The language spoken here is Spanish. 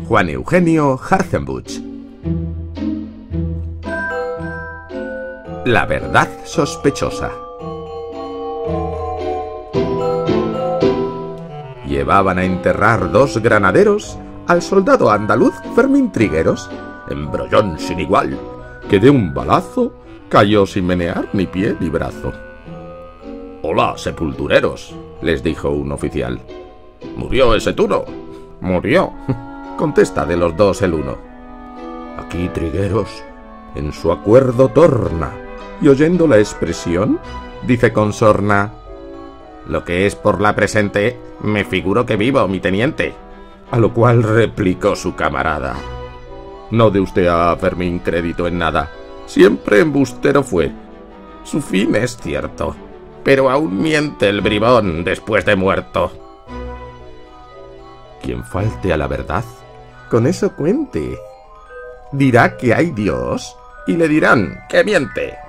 Juan Eugenio Hartzenbusch. La verdad sospechosa. Llevaban a enterrar 2 granaderos al soldado andaluz Fermín Trigueros, embrollón sin igual, que de un balazo cayó sin menear ni pie ni brazo. «Hola, sepultureros», les dijo un oficial. «¿Murió ese tuno?» «Murió», contesta de los 2 el uno. Aquí Trigueros en su acuerdo torna, y oyendo la expresión, dice con sorna: «Lo que es por la presente, me figuro que vivo, mi teniente». A lo cual replicó su camarada: «No dé usted a Fermín crédito en nada, siempre embustero fue. Su fin es cierto, pero aún miente el bribón después de muerto». Quien falte a la verdad, con eso cuente. Dirá que hay Dios, y le dirán que miente.